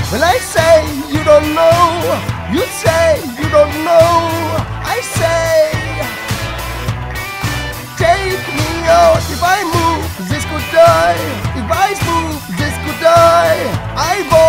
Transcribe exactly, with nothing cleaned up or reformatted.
When I say you don't know, you say you don't know. I say, take me out. If I move, this could die. If I move, this could die. I won't.